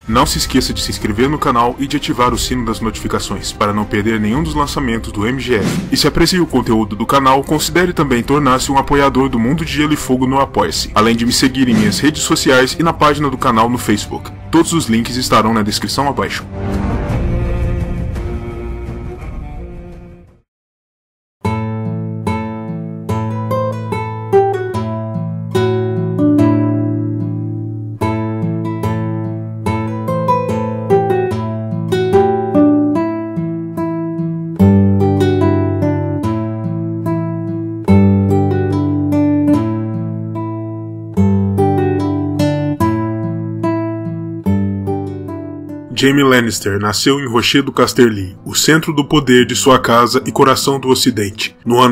Não se esqueça de se inscrever no canal e de ativar o sino das notificações para não perder nenhum dos lançamentos do MGF. E se aprecia o conteúdo do canal, considere também tornar-se um apoiador do Mundo de Gelo e Fogo no Apoia-se, além de me seguir em minhas redes sociais e na página do canal no Facebook. Todos os links estarão na descrição abaixo. Jaime Lannister nasceu em Rochedo Casterly, o centro do poder de sua casa e coração do Ocidente, no ano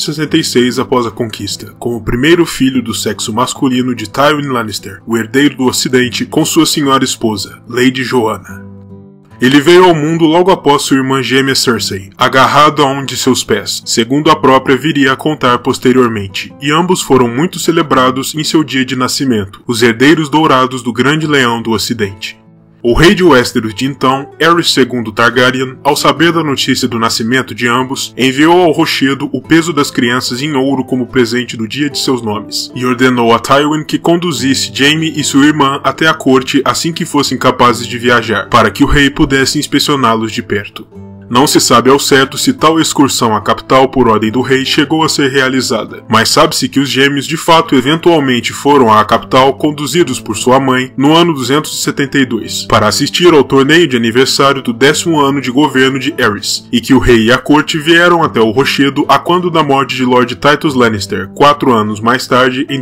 266 após a conquista, como o primeiro filho do sexo masculino de Tywin Lannister, o herdeiro do Ocidente, com sua senhora esposa, Lady Joanna. Ele veio ao mundo logo após sua irmã gêmea Cersei, agarrado a um de seus pés, segundo a própria viria a contar posteriormente, e ambos foram muito celebrados em seu dia de nascimento, os herdeiros dourados do Grande Leão do Ocidente. O rei de Westeros de então, Aerys II Targaryen, ao saber da notícia do nascimento de ambos, enviou ao Rochedo o peso das crianças em ouro como presente do dia de seus nomes, e ordenou a Tywin que conduzisse Jaime e sua irmã até a corte assim que fossem capazes de viajar, para que o rei pudesse inspecioná-los de perto. Não se sabe ao certo se tal excursão à capital por ordem do rei chegou a ser realizada, mas sabe-se que os gêmeos de fato eventualmente foram à capital conduzidos por sua mãe no ano 272, para assistir ao torneio de aniversário do 10º ano de governo de Aerys, e que o rei e a corte vieram até o Rochedo a quando da morte de Lord Tytos Lannister, 4 anos mais tarde, em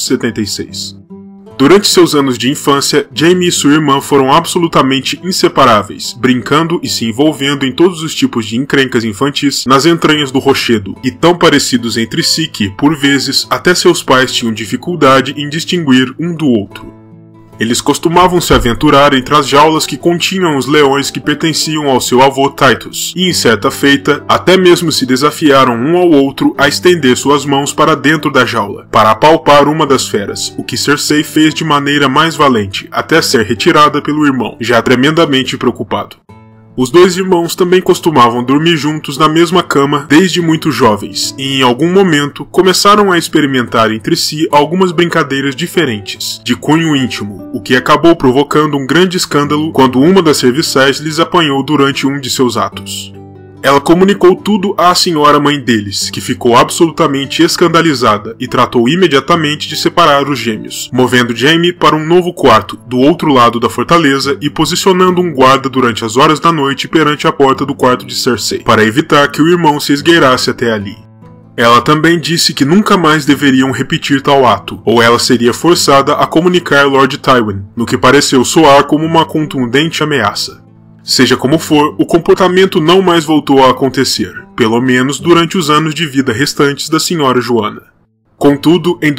276. Durante seus anos de infância, Jaime e sua irmã foram absolutamente inseparáveis, brincando e se envolvendo em todos os tipos de encrencas infantis nas entranhas do Rochedo, e tão parecidos entre si que, por vezes, até seus pais tinham dificuldade em distinguir um do outro. Eles costumavam se aventurar entre as jaulas que continham os leões que pertenciam ao seu avô Tytos, e em certa feita, até mesmo se desafiaram um ao outro a estender suas mãos para dentro da jaula, para apalpar uma das feras, o que Cersei fez de maneira mais valente, até ser retirada pelo irmão, já tremendamente preocupado. Os dois irmãos também costumavam dormir juntos na mesma cama desde muito jovens, e em algum momento começaram a experimentar entre si algumas brincadeiras diferentes, de cunho íntimo, o que acabou provocando um grande escândalo quando uma das serviçais lhes apanhou durante um de seus atos. Ela comunicou tudo à senhora mãe deles, que ficou absolutamente escandalizada e tratou imediatamente de separar os gêmeos, movendo Jaime para um novo quarto, do outro lado da fortaleza e posicionando um guarda durante as horas da noite perante a porta do quarto de Cersei, para evitar que o irmão se esgueirasse até ali. Ela também disse que nunca mais deveriam repetir tal ato, ou ela seria forçada a comunicar Lord Tywin, no que pareceu soar como uma contundente ameaça. Seja como for, o comportamento não mais voltou a acontecer, pelo menos durante os anos de vida restantes da senhora Joanna. Contudo, em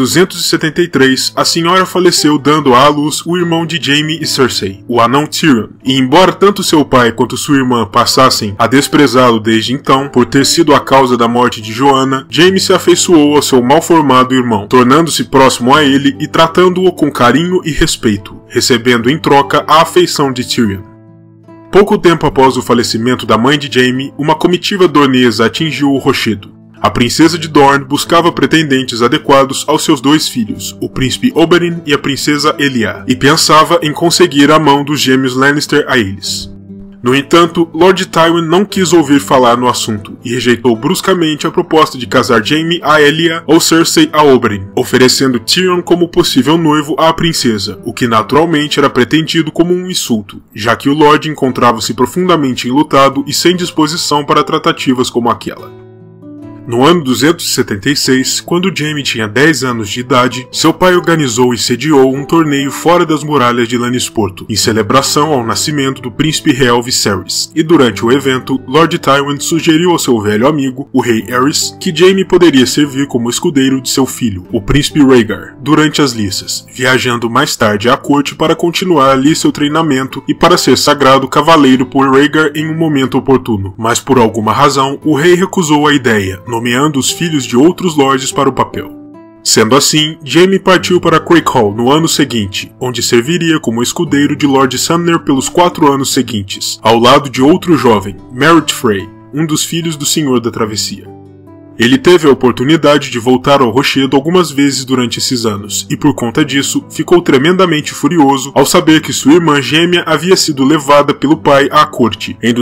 273, a senhora faleceu dando à luz o irmão de Jaime e Cersei, o anão Tyrion, e embora tanto seu pai quanto sua irmã passassem a desprezá-lo desde então, por ter sido a causa da morte de Joanna, Jaime se afeiçoou ao seu mal-formado irmão, tornando-se próximo a ele e tratando-o com carinho e respeito, recebendo em troca a afeição de Tyrion. Pouco tempo após o falecimento da mãe de Jaime, uma comitiva dornesa atingiu o Rochedo. A princesa de Dorne buscava pretendentes adequados aos seus dois filhos, o príncipe Oberyn e a princesa Elia, e pensava em conseguir a mão dos gêmeos Lannister a eles. No entanto, Lord Tywin não quis ouvir falar no assunto e rejeitou bruscamente a proposta de casar Jaime a Elia ou Cersei a Oberyn, oferecendo Tyrion como possível noivo à princesa, o que naturalmente era pretendido como um insulto, já que o Lord encontrava-se profundamente enlutado e sem disposição para tratativas como aquela. No ano 276, quando Jaime tinha 10 anos de idade, seu pai organizou e sediou um torneio fora das muralhas de Lannisporto, em celebração ao nascimento do príncipe real Viserys, e durante o evento, Lord Tywin sugeriu ao seu velho amigo, o rei Aerys, que Jaime poderia servir como escudeiro de seu filho, o príncipe Rhaegar, durante as liças, viajando mais tarde à corte para continuar ali seu treinamento e para ser sagrado cavaleiro por Rhaegar em um momento oportuno, mas por alguma razão, o rei recusou a ideia, nomeando os filhos de outros lords para o papel. Sendo assim, Jaime partiu para Craighall no ano seguinte, onde serviria como escudeiro de Lord Sumner pelos 4 anos seguintes, ao lado de outro jovem, Merritt Frey, um dos filhos do Senhor da Travessia. Ele teve a oportunidade de voltar ao rochedo algumas vezes durante esses anos, e por conta disso, ficou tremendamente furioso ao saber que sua irmã gêmea havia sido levada pelo pai à corte, em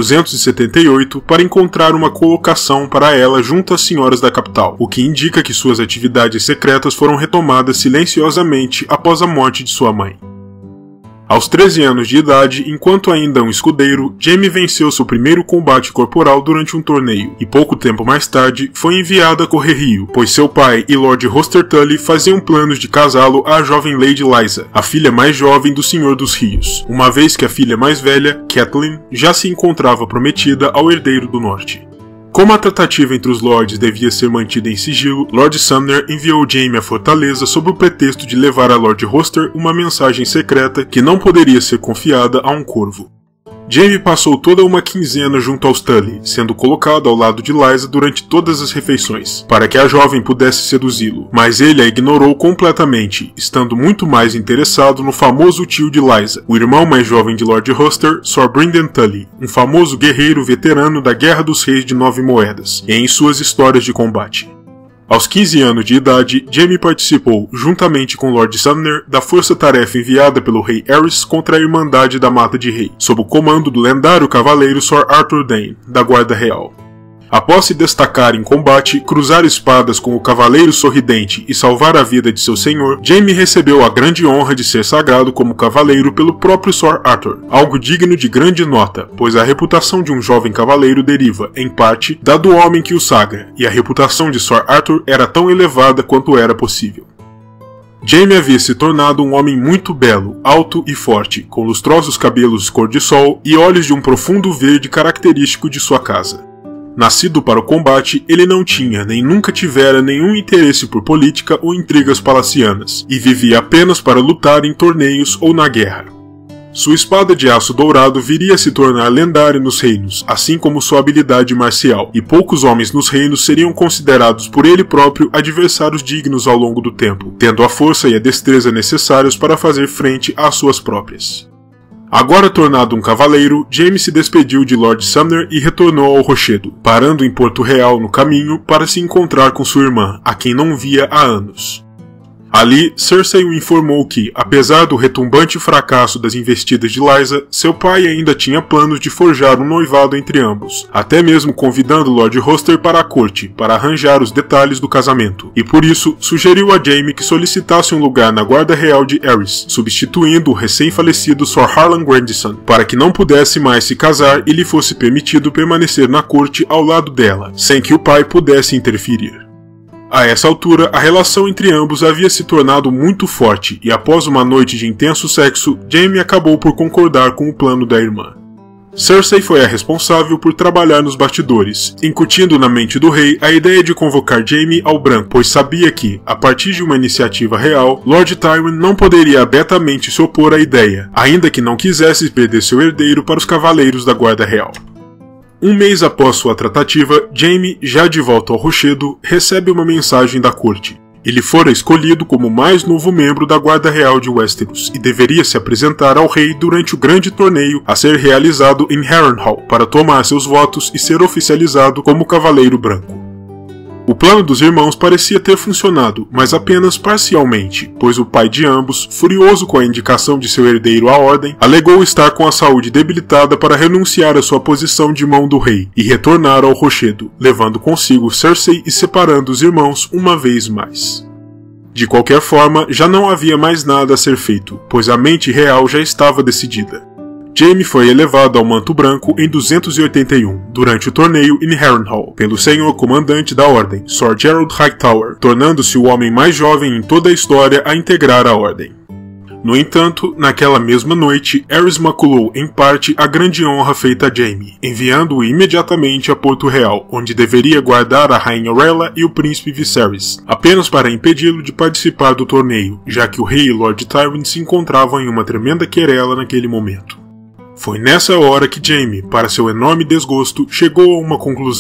278, para encontrar uma colocação para ela junto às senhoras da capital, o que indica que suas atividades secretas foram retomadas silenciosamente após a morte de sua mãe. Aos 13 anos de idade, enquanto ainda um escudeiro, Jaime venceu seu primeiro combate corporal durante um torneio, e pouco tempo mais tarde foi enviado a Correrio, pois seu pai e Lord Hoster Tully faziam planos de casá-lo à jovem Lady Lysa, a filha mais jovem do Senhor dos Rios, uma vez que a filha mais velha, Catelyn, já se encontrava prometida ao herdeiro do norte. Como a tratativa entre os lords devia ser mantida em sigilo, Lord Sumner enviou Jaime à fortaleza sob o pretexto de levar a Lord Hoster uma mensagem secreta que não poderia ser confiada a um corvo. Jaime passou toda uma quinzena junto aos Tully, sendo colocado ao lado de Lysa durante todas as refeições, para que a jovem pudesse seduzi-lo, mas ele a ignorou completamente, estando muito mais interessado no famoso tio de Lysa, o irmão mais jovem de Lord Hoster, Sir Brynden Tully, um famoso guerreiro veterano da Guerra dos Reis de 9 Moedas, e em suas histórias de combate. Aos 15 anos de idade, Jaime participou, juntamente com Lord Sumner, da força-tarefa enviada pelo rei Aerys contra a Irmandade da Mata de Rei, sob o comando do lendário cavaleiro Sir Arthur Dayne, da Guarda Real. Após se destacar em combate, cruzar espadas com o Cavaleiro Sorridente e salvar a vida de seu senhor, Jaime recebeu a grande honra de ser sagrado como cavaleiro pelo próprio Sir Arthur, algo digno de grande nota, pois a reputação de um jovem cavaleiro deriva, em parte, da do homem que o sagra, e a reputação de Sir Arthur era tão elevada quanto era possível. Jaime havia se tornado um homem muito belo, alto e forte, com lustrosos cabelos cor de sol e olhos de um profundo verde característico de sua casa. Nascido para o combate, ele não tinha nem nunca tivera nenhum interesse por política ou intrigas palacianas, e vivia apenas para lutar em torneios ou na guerra. Sua espada de aço dourado viria a se tornar lendária nos reinos, assim como sua habilidade marcial, e poucos homens nos reinos seriam considerados por ele próprio adversários dignos ao longo do tempo, tendo a força e a destreza necessários para fazer frente às suas próprias. Agora tornado um cavaleiro, Jaime se despediu de Lord Sumner e retornou ao rochedo, parando em Porto Real no caminho para se encontrar com sua irmã, a quem não via há anos. Ali, Cersei o informou que, apesar do retumbante fracasso das investidas de Lysa, seu pai ainda tinha planos de forjar um noivado entre ambos, até mesmo convidando Lord Hoster para a corte, para arranjar os detalhes do casamento, e por isso sugeriu a Jaime que solicitasse um lugar na Guarda Real de Aerys, substituindo o recém-falecido Sir Harlan Grandison, para que não pudesse mais se casar e lhe fosse permitido permanecer na corte ao lado dela, sem que o pai pudesse interferir. A essa altura, a relação entre ambos havia se tornado muito forte e após uma noite de intenso sexo, Jaime acabou por concordar com o plano da irmã. Cersei foi a responsável por trabalhar nos bastidores, incutindo na mente do rei a ideia de convocar Jaime ao branco, pois sabia que, a partir de uma iniciativa real, Lord Tywin não poderia abertamente se opor à ideia, ainda que não quisesse perder seu herdeiro para os cavaleiros da Guarda Real. Um mês após sua tratativa, Jaime, já de volta ao rochedo, recebe uma mensagem da corte. Ele fora escolhido como o mais novo membro da Guarda Real de Westeros e deveria se apresentar ao rei durante o grande torneio a ser realizado em Harrenhal para tomar seus votos e ser oficializado como Cavaleiro Branco. O plano dos irmãos parecia ter funcionado, mas apenas parcialmente, pois o pai de ambos, furioso com a indicação de seu herdeiro à ordem, alegou estar com a saúde debilitada para renunciar à sua posição de mão do rei e retornar ao rochedo, levando consigo Cersei e separando os irmãos uma vez mais. De qualquer forma, já não havia mais nada a ser feito, pois a mente real já estava decidida. Jaime foi elevado ao Manto Branco em 281, durante o torneio em Harrenhal, pelo senhor comandante da Ordem, Sir Gerald Hightower, tornando-se o homem mais jovem em toda a história a integrar a Ordem. No entanto, naquela mesma noite, Aerys maculou em parte a grande honra feita a Jaime, enviando-o imediatamente a Porto Real, onde deveria guardar a Rainha Rhaella e o Príncipe Viserys, apenas para impedi-lo de participar do torneio, já que o rei e Lord Tywin se encontravam em uma tremenda querela naquele momento. Foi nessa hora que Jaime, para seu enorme desgosto, chegou a uma conclusão.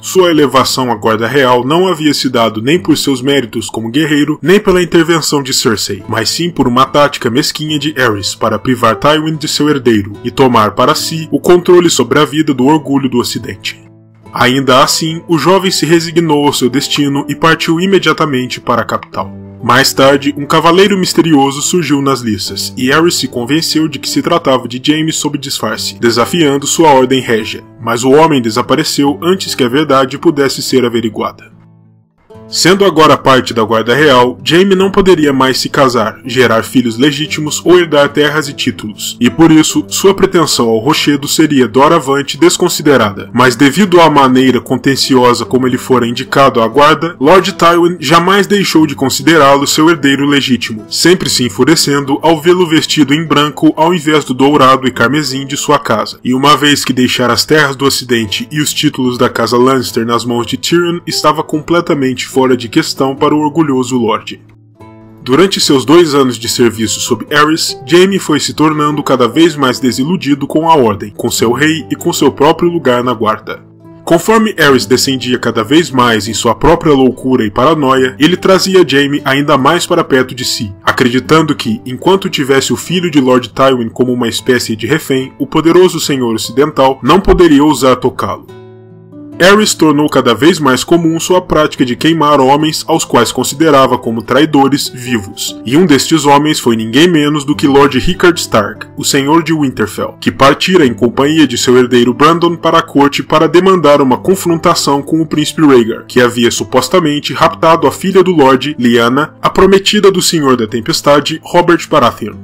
sua elevação à guarda real não havia se dado nem por seus méritos como guerreiro, nem pela intervenção de Cersei, mas sim por uma tática mesquinha de Aerys para privar Tywin de seu herdeiro e tomar para si o controle sobre a vida do orgulho do Ocidente. Ainda assim, o jovem se resignou ao seu destino e partiu imediatamente para a capital. Mais tarde, um cavaleiro misterioso surgiu nas liças, e Aerys se convenceu de que se tratava de Jaime sob disfarce, desafiando sua ordem régia, mas o homem desapareceu antes que a verdade pudesse ser averiguada. Sendo agora parte da guarda real, Jaime não poderia mais se casar, gerar filhos legítimos ou herdar terras e títulos, e por isso sua pretensão ao rochedo seria doravante desconsiderada, mas devido à maneira contenciosa como ele fora indicado à guarda, Lord Tywin jamais deixou de considerá-lo seu herdeiro legítimo, sempre se enfurecendo ao vê-lo vestido em branco ao invés do dourado e carmesim de sua casa, e uma vez que deixar as terras do Ocidente e os títulos da casa Lannister nas mãos de Tyrion estava completamente fora de questão para o orgulhoso Lorde. Durante seus 2 anos de serviço sob Aerys, Jaime foi se tornando cada vez mais desiludido com a Ordem, com seu rei e com seu próprio lugar na guarda. Conforme Aerys descendia cada vez mais em sua própria loucura e paranoia, ele trazia Jaime ainda mais para perto de si, acreditando que, enquanto tivesse o filho de Lord Tywin como uma espécie de refém, o poderoso senhor ocidental não poderia ousar tocá-lo. Aerys tornou cada vez mais comum sua prática de queimar homens aos quais considerava como traidores vivos, e um destes homens foi ninguém menos do que Lord Rickard Stark, o senhor de Winterfell, que partira em companhia de seu herdeiro Brandon para a corte para demandar uma confrontação com o príncipe Rhaegar, que havia supostamente raptado a filha do Lorde, Lyanna, a prometida do Senhor da Tempestade, Robert Baratheon.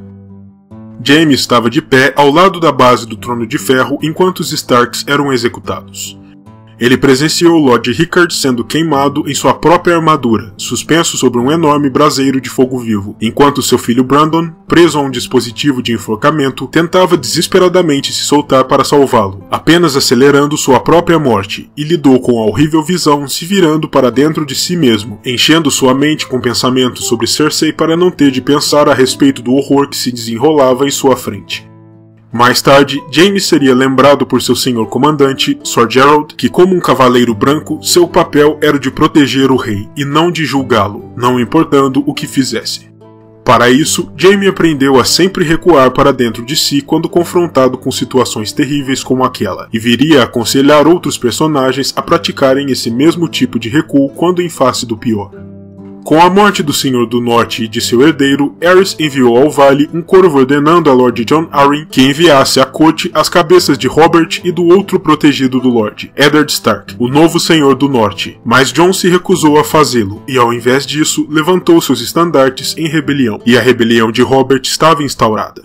Jaime estava de pé ao lado da base do Trono de Ferro enquanto os Starks eram executados. Ele presenciou Lord Rickard sendo queimado em sua própria armadura, suspenso sobre um enorme braseiro de fogo vivo, enquanto seu filho Brandon, preso a um dispositivo de enforcamento, tentava desesperadamente se soltar para salvá-lo, apenas acelerando sua própria morte, e lidou com a horrível visão se virando para dentro de si mesmo, enchendo sua mente com pensamentos sobre Cersei para não ter de pensar a respeito do horror que se desenrolava em sua frente. Mais tarde, Jaime seria lembrado por seu senhor comandante, Sir Gerald, que como um cavaleiro branco, seu papel era o de proteger o rei, e não de julgá-lo, não importando o que fizesse. Para isso, Jaime aprendeu a sempre recuar para dentro de si quando confrontado com situações terríveis como aquela, e viria a aconselhar outros personagens a praticarem esse mesmo tipo de recuo quando em face do pior. Com a morte do Senhor do Norte e de seu herdeiro, Aerys enviou ao vale um corvo ordenando a Lord Jon Arryn que enviasse à corte as cabeças de Robert e do outro protegido do Lorde, Eddard Stark, o novo Senhor do Norte, mas Jon se recusou a fazê-lo e, ao invés disso, levantou seus estandartes em rebelião, e a rebelião de Robert estava instaurada.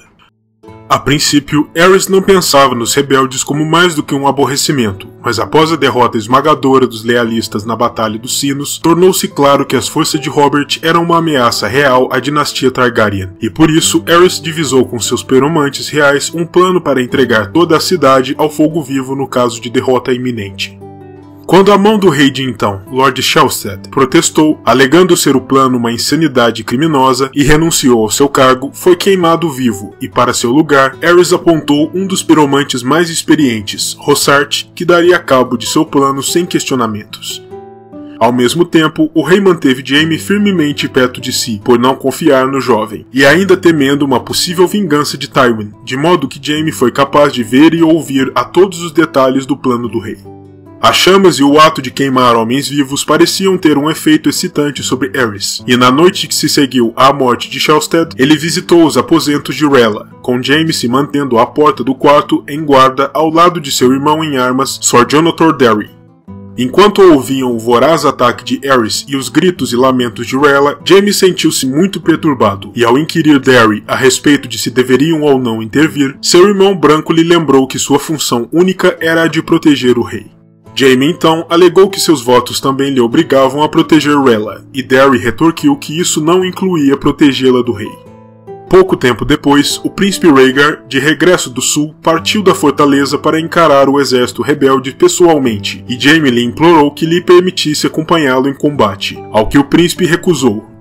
A princípio, Aerys não pensava nos rebeldes como mais do que um aborrecimento, mas após a derrota esmagadora dos lealistas na Batalha dos Sinos, tornou-se claro que as forças de Robert eram uma ameaça real à dinastia Targaryen, e por isso Aerys divisou com seus peromantes reais um plano para entregar toda a cidade ao fogo vivo no caso de derrota iminente. Quando a mão do rei de então, Lord Shelstad, protestou, alegando ser o plano uma insanidade criminosa e renunciou ao seu cargo, foi queimado vivo, e para seu lugar, Aerys apontou um dos piromantes mais experientes, Rossart, que daria cabo de seu plano sem questionamentos. Ao mesmo tempo, o rei manteve Jaime firmemente perto de si, por não confiar no jovem, e ainda temendo uma possível vingança de Tywin, de modo que Jaime foi capaz de ver e ouvir a todos os detalhes do plano do rei. As chamas e o ato de queimar homens vivos pareciam ter um efeito excitante sobre Aerys, e na noite que se seguiu à morte de Shelstad, ele visitou os aposentos de Rhaella, com Jaime se mantendo à porta do quarto em guarda ao lado de seu irmão em armas, Sir Jonathan Darry. Enquanto ouviam o voraz ataque de Aerys e os gritos e lamentos de Rhaella, Jaime sentiu-se muito perturbado, e ao inquirir Darry a respeito de se deveriam ou não intervir, seu irmão branco lhe lembrou que sua função única era a de proteger o rei. Jaime então alegou que seus votos também lhe obrigavam a proteger Rhaella, e Darry retorquiu que isso não incluía protegê-la do rei. Pouco tempo depois, o príncipe Rhaegar, de regresso do sul, partiu da fortaleza para encarar o exército rebelde pessoalmente, e Jaime lhe implorou que lhe permitisse acompanhá-lo em combate, ao que o príncipe recusou,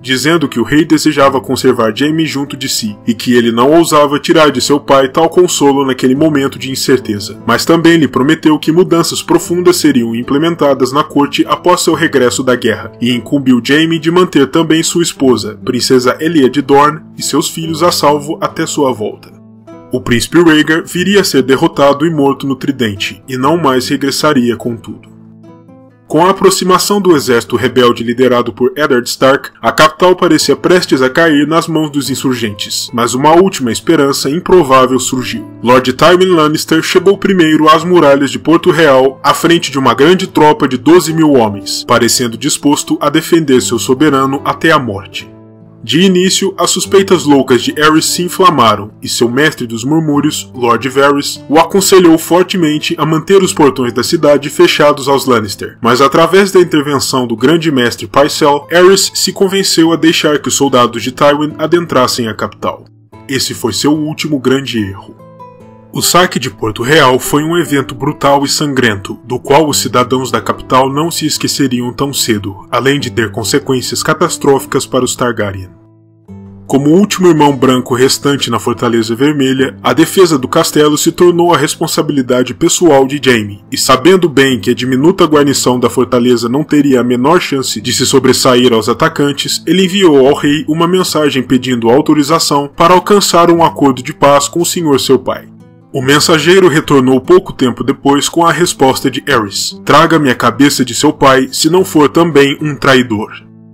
dizendo que o rei desejava conservar Jaime junto de si e que ele não ousava tirar de seu pai tal consolo naquele momento de incerteza, mas também lhe prometeu que mudanças profundas seriam implementadas na corte após seu regresso da guerra, e incumbiu Jaime de manter também sua esposa, princesa Elia de Dorne, e seus filhos a salvo até sua volta. O príncipe Rhaegar viria a ser derrotado e morto no tridente, e não mais regressaria contudo. Com a aproximação do exército rebelde liderado por Eddard Stark, a capital parecia prestes a cair nas mãos dos insurgentes, mas uma última esperança improvável surgiu. Lord Tywin Lannister chegou primeiro às muralhas de Porto Real à frente de uma grande tropa de 12.000 homens, parecendo disposto a defender seu soberano até a morte. De início, as suspeitas loucas de Aerys se inflamaram, e seu mestre dos murmúrios, Lord Varys, o aconselhou fortemente a manter os portões da cidade fechados aos Lannister. Mas através da intervenção do grande mestre Pycelle, Aerys se convenceu a deixar que os soldados de Tywin adentrassem a capital. Esse foi seu último grande erro. O saque de Porto Real foi um evento brutal e sangrento, do qual os cidadãos da capital não se esqueceriam tão cedo, além de ter consequências catastróficas para os Targaryen. Como o último irmão branco restante na Fortaleza Vermelha, a defesa do castelo se tornou a responsabilidade pessoal de Jaime, e sabendo bem que a diminuta guarnição da fortaleza não teria a menor chance de se sobressair aos atacantes, ele enviou ao rei uma mensagem pedindo autorização para alcançar um acordo de paz com o senhor seu pai. O mensageiro retornou pouco tempo depois com a resposta de Aerys: "Traga-me a cabeça de seu pai, se não for também um traidor."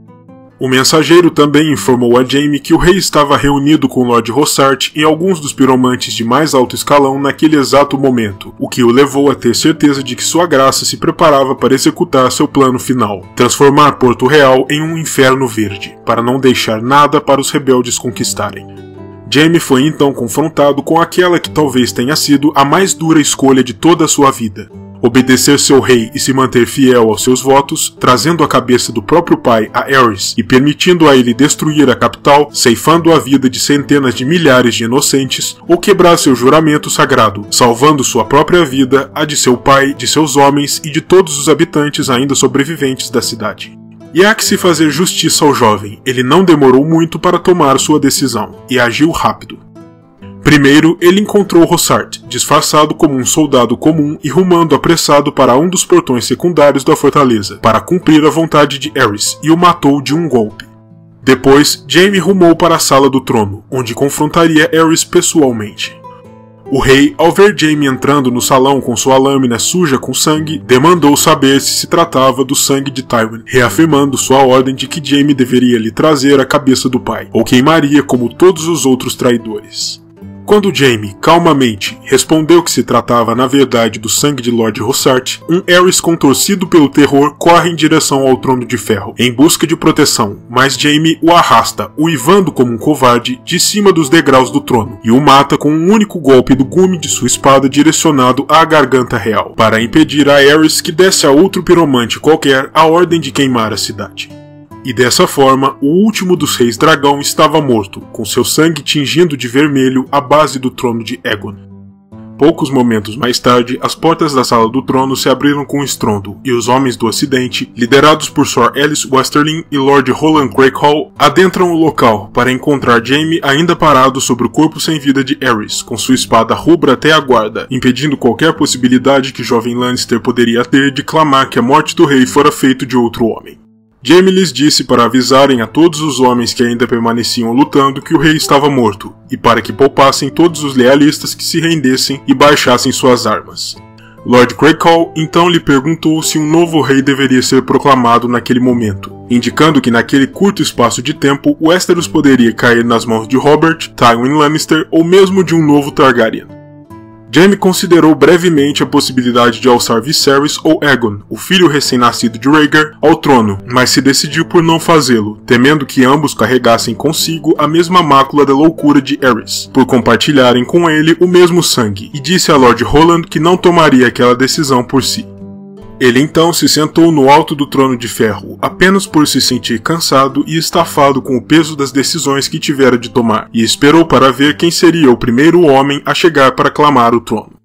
O mensageiro também informou a Jaime que o rei estava reunido com Lord Rossart e alguns dos piromantes de mais alto escalão naquele exato momento, o que o levou a ter certeza de que sua graça se preparava para executar seu plano final, transformar Porto Real em um inferno verde, para não deixar nada para os rebeldes conquistarem. Jaime foi então confrontado com aquela que talvez tenha sido a mais dura escolha de toda a sua vida: obedecer seu rei e se manter fiel aos seus votos, trazendo a cabeça do próprio pai a Aerys e permitindo a ele destruir a capital, ceifando a vida de centenas de milhares de inocentes, ou quebrar seu juramento sagrado, salvando sua própria vida, a de seu pai, de seus homens e de todos os habitantes ainda sobreviventes da cidade. E há que se fazer justiça ao jovem, ele não demorou muito para tomar sua decisão, e agiu rápido. Primeiro, ele encontrou Rossart, disfarçado como um soldado comum e rumando apressado para um dos portões secundários da fortaleza, para cumprir a vontade de Aerys, e o matou de um golpe. Depois, Jaime rumou para a sala do trono, onde confrontaria Aerys pessoalmente. O rei, ao ver Jaime entrando no salão com sua lâmina suja com sangue, demandou saber se tratava do sangue de Tywin, reafirmando sua ordem de que Jaime deveria lhe trazer a cabeça do pai, ou queimaria como todos os outros traidores. Quando Jaime, calmamente, respondeu que se tratava na verdade do sangue de Lord Rossart, um Aerys contorcido pelo terror corre em direção ao Trono de Ferro, em busca de proteção, mas Jaime o arrasta, uivando como um covarde, de cima dos degraus do trono, e o mata com um único golpe do gume de sua espada direcionado à garganta real, para impedir a Aerys que desse a outro piromante qualquer a ordem de queimar a cidade. E dessa forma, o último dos reis dragão estava morto, com seu sangue tingindo de vermelho a base do trono de Aegon. Poucos momentos mais tarde, as portas da sala do trono se abriram com estrondo, e os homens do Ocidente, liderados por Sir Elys Westerling e Lord Roland Craighall, adentram o local para encontrar Jaime ainda parado sobre o corpo sem vida de Aerys, com sua espada rubra até a guarda, impedindo qualquer possibilidade que o jovem Lannister poderia ter de clamar que a morte do rei fora feito de outro homem. Jaime lhes disse para avisarem a todos os homens que ainda permaneciam lutando que o rei estava morto, e para que poupassem todos os lealistas que se rendessem e baixassem suas armas. Lord Craighall então lhe perguntou se um novo rei deveria ser proclamado naquele momento, indicando que naquele curto espaço de tempo Westeros poderia cair nas mãos de Robert, Tywin Lannister ou mesmo de um novo Targaryen. Jaime considerou brevemente a possibilidade de alçar Viserys ou Aegon, o filho recém-nascido de Rhaegar, ao trono, mas se decidiu por não fazê-lo, temendo que ambos carregassem consigo a mesma mácula da loucura de Aerys, por compartilharem com ele o mesmo sangue, e disse a Lord Roland que não tomaria aquela decisão por si. Ele então se sentou no alto do trono de ferro, apenas por se sentir cansado e estafado com o peso das decisões que tivera de tomar, e esperou para ver quem seria o primeiro homem a chegar para clamar o trono.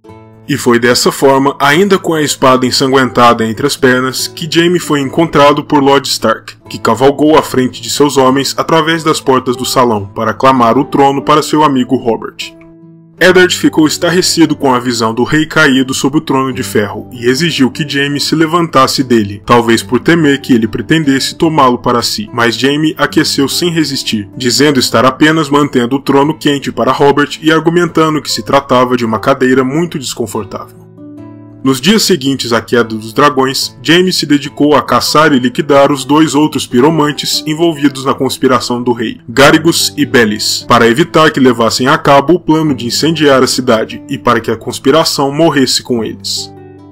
E foi dessa forma, ainda com a espada ensanguentada entre as pernas, que Jaime foi encontrado por Lord Stark, que cavalgou à frente de seus homens através das portas do salão para clamar o trono para seu amigo Robert. Eddard ficou estarrecido com a visão do rei caído sob o trono de ferro e exigiu que Jaime se levantasse dele, talvez por temer que ele pretendesse tomá-lo para si, mas Jaime aqueceu sem resistir, dizendo estar apenas mantendo o trono quente para Robert e argumentando que se tratava de uma cadeira muito desconfortável. Nos dias seguintes à queda dos dragões, Jaime se dedicou a caçar e liquidar os dois outros piromantes envolvidos na conspiração do rei, Garrigos e Bellis, para evitar que levassem a cabo o plano de incendiar a cidade e para que a conspiração morresse com eles.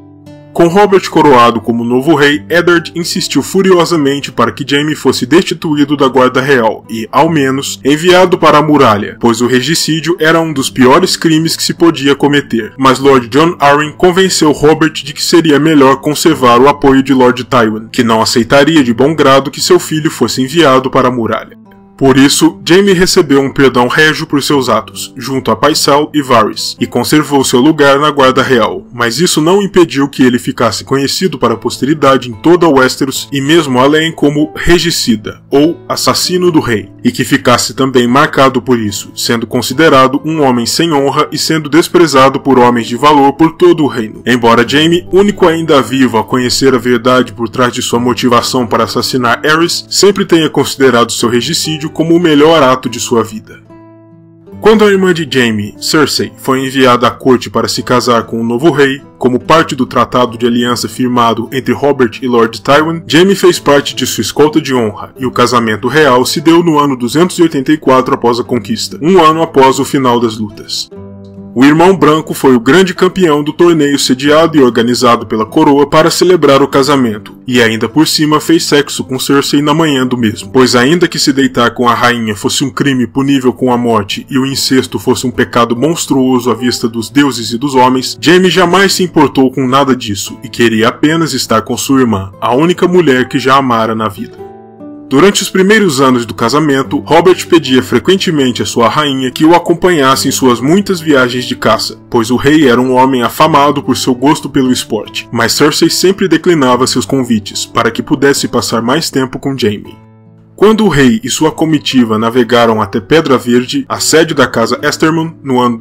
Com Robert coroado como novo rei, Eddard insistiu furiosamente para que Jaime fosse destituído da guarda real e, ao menos, enviado para a muralha, pois o regicídio era um dos piores crimes que se podia cometer. Mas Lord Jon Arryn convenceu Robert de que seria melhor conservar o apoio de Lord Tywin, que não aceitaria de bom grado que seu filho fosse enviado para a muralha. Por isso, Jaime recebeu um perdão régio por seus atos, junto a Pycelle e Varys, e conservou seu lugar na Guarda Real, mas isso não impediu que ele ficasse conhecido para a posteridade em toda Westeros e mesmo além como Regicida, ou Assassino do Rei, e que ficasse também marcado por isso, sendo considerado um homem sem honra e sendo desprezado por homens de valor por todo o reino. Embora Jaime, único ainda vivo a conhecer a verdade por trás de sua motivação para assassinar Aerys, sempre tenha considerado seu regicídio como o melhor ato de sua vida. Quando a irmã de Jaime, Cersei, foi enviada à corte para se casar com o novo rei, como parte do tratado de aliança firmado entre Robert e Lord Tywin, Jaime fez parte de sua escolta de honra, e o casamento real se deu no ano 284 após a conquista, um ano após o final das lutas. O irmão branco foi o grande campeão do torneio sediado e organizado pela coroa para celebrar o casamento, e ainda por cima fez sexo com Cersei na manhã do mesmo, pois ainda que se deitar com a rainha fosse um crime punível com a morte e o incesto fosse um pecado monstruoso à vista dos deuses e dos homens, Jaime jamais se importou com nada disso e queria apenas estar com sua irmã, a única mulher que já amara na vida. Durante os primeiros anos do casamento, Robert pedia frequentemente a sua rainha que o acompanhasse em suas muitas viagens de caça, pois o rei era um homem afamado por seu gosto pelo esporte, mas Cersei sempre declinava seus convites para que pudesse passar mais tempo com Jaime. Quando o rei e sua comitiva navegaram até Pedra Verde, a sede da casa Estermon, no ano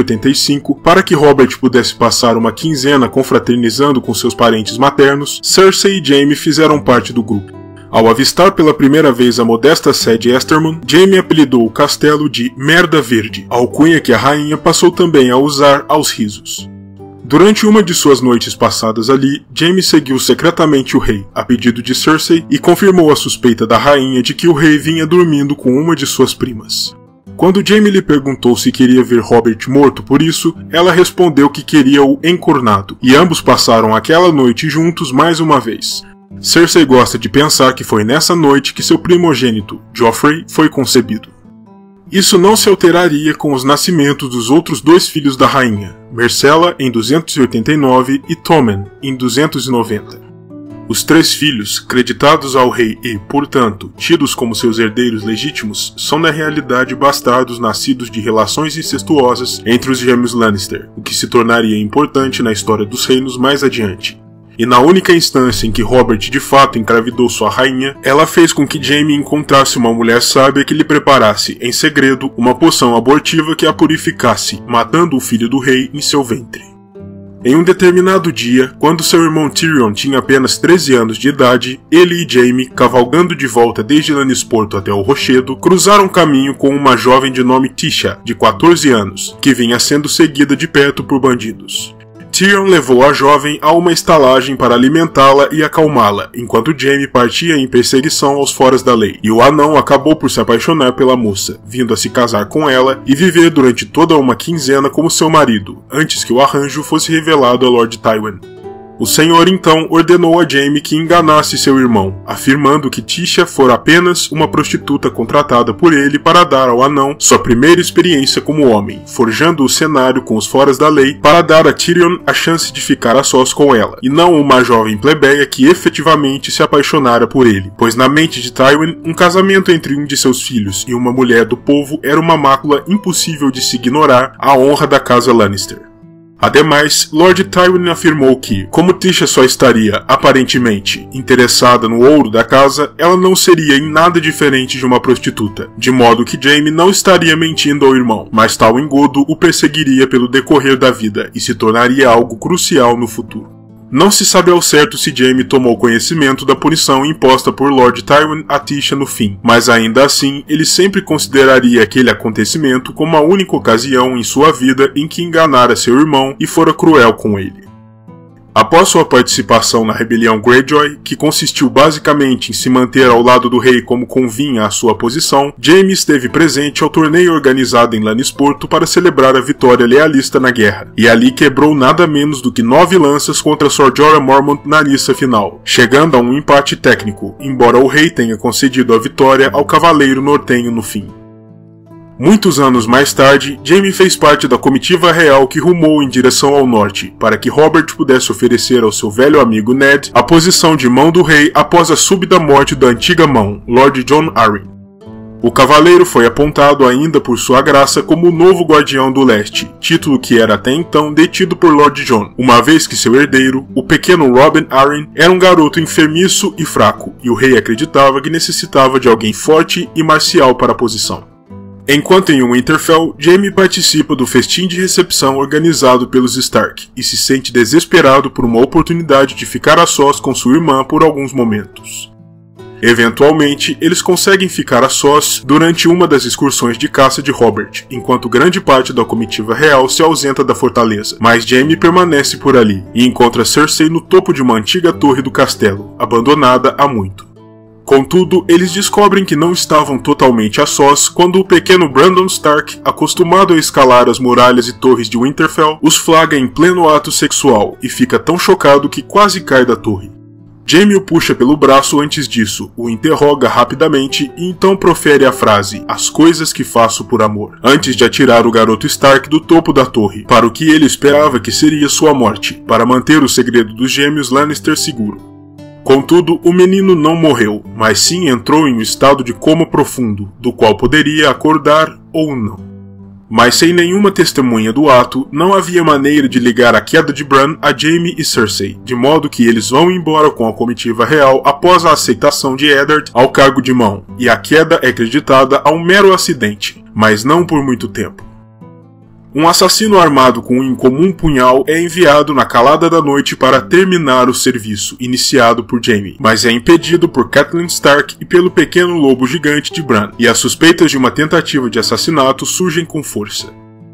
285, para que Robert pudesse passar uma quinzena confraternizando com seus parentes maternos, Cersei e Jaime fizeram parte do grupo. Ao avistar pela primeira vez a modesta sede Estermon, Jaime apelidou o castelo de Merda Verde, alcunha que a rainha passou também a usar aos risos. Durante uma de suas noites passadas ali, Jaime seguiu secretamente o rei, a pedido de Cersei, e confirmou a suspeita da rainha de que o rei vinha dormindo com uma de suas primas. Quando Jaime lhe perguntou se queria ver Robert morto por isso, ela respondeu que queria o encornado, e ambos passaram aquela noite juntos mais uma vez. Cersei gosta de pensar que foi nessa noite que seu primogênito, Joffrey, foi concebido. Isso não se alteraria com os nascimentos dos outros dois filhos da rainha, Myrcella em 289 e Tommen em 290. Os três filhos, creditados ao rei e, portanto, tidos como seus herdeiros legítimos, são na realidade bastardos nascidos de relações incestuosas entre os gêmeos Lannister, o que se tornaria importante na história dos reinos mais adiante. E na única instância em que Robert de fato engravidou sua rainha, ela fez com que Jaime encontrasse uma mulher sábia que lhe preparasse, em segredo, uma poção abortiva que a purificasse, matando o filho do rei em seu ventre. Em um determinado dia, quando seu irmão Tyrion tinha apenas 13 anos de idade, ele e Jaime, cavalgando de volta desde Lannisporto até o Rochedo, cruzaram caminho com uma jovem de nome Tisha, de 14 anos, que vinha sendo seguida de perto por bandidos. Tyrion levou a jovem a uma estalagem para alimentá-la e acalmá-la, enquanto Jaime partia em perseguição aos foras da lei, e o anão acabou por se apaixonar pela moça, vindo a se casar com ela e viver durante toda uma quinzena como seu marido, antes que o arranjo fosse revelado a Lord Tywin. O Senhor então ordenou a Jaime que enganasse seu irmão, afirmando que Tisha fora apenas uma prostituta contratada por ele para dar ao anão sua primeira experiência como homem, forjando o cenário com os foras da lei para dar a Tyrion a chance de ficar a sós com ela, e não uma jovem plebeia que efetivamente se apaixonara por ele, pois na mente de Tywin, um casamento entre um de seus filhos e uma mulher do povo era uma mácula impossível de se ignorar à honra da casa Lannister. Ademais, Lord Tywin afirmou que, como Tisha só estaria, aparentemente, interessada no ouro da casa, ela não seria em nada diferente de uma prostituta, de modo que Jaime não estaria mentindo ao irmão, mas tal engodo o perseguiria pelo decorrer da vida e se tornaria algo crucial no futuro. Não se sabe ao certo se Jaime tomou conhecimento da punição imposta por Lord Tywin a Tisha no fim, mas ainda assim ele sempre consideraria aquele acontecimento como a única ocasião em sua vida em que enganara seu irmão e fora cruel com ele. Após sua participação na rebelião Greyjoy, que consistiu basicamente em se manter ao lado do rei como convinha à sua posição, Jaime esteve presente ao torneio organizado em Lannisporto para celebrar a vitória lealista na guerra, e ali quebrou nada menos do que 9 lanças contra Sor Jorah Mormont na liça final, chegando a um empate técnico, embora o rei tenha concedido a vitória ao cavaleiro nortenho no fim. Muitos anos mais tarde, Jaime fez parte da comitiva real que rumou em direção ao norte, para que Robert pudesse oferecer ao seu velho amigo Ned a posição de mão do rei após a súbita morte da antiga mão, Lord Jon Arryn. O cavaleiro foi apontado ainda por sua graça como o novo Guardião do Leste, título que era até então detido por Lord Jon, uma vez que seu herdeiro, o pequeno Robin Arryn, era um garoto enfermiço e fraco, e o rei acreditava que necessitava de alguém forte e marcial para a posição. Enquanto em Winterfell, Jaime participa do festim de recepção organizado pelos Stark e se sente desesperado por uma oportunidade de ficar a sós com sua irmã por alguns momentos. Eventualmente, eles conseguem ficar a sós durante uma das excursões de caça de Robert, enquanto grande parte da comitiva real se ausenta da fortaleza, mas Jaime permanece por ali e encontra Cersei no topo de uma antiga torre do castelo, abandonada há muito. Contudo, eles descobrem que não estavam totalmente a sós quando o pequeno Brandon Stark, acostumado a escalar as muralhas e torres de Winterfell, os flagra em pleno ato sexual e fica tão chocado que quase cai da torre. Jaime o puxa pelo braço antes disso, o interroga rapidamente e então profere a frase "as coisas que faço por amor", antes de atirar o garoto Stark do topo da torre, para o que ele esperava que seria sua morte, para manter o segredo dos gêmeos Lannister seguro. Contudo, o menino não morreu, mas sim entrou em um estado de coma profundo, do qual poderia acordar ou não. Mas sem nenhuma testemunha do ato, não havia maneira de ligar a queda de Bran a Jaime e Cersei, de modo que eles vão embora com a comitiva real após a aceitação de Eddard ao cargo de mão, e a queda é creditada a um mero acidente, mas não por muito tempo. Um assassino armado com um incomum punhal é enviado na calada da noite para terminar o serviço iniciado por Jaime, mas é impedido por Catelyn Stark e pelo pequeno lobo gigante de Bran, e as suspeitas de uma tentativa de assassinato surgem com força.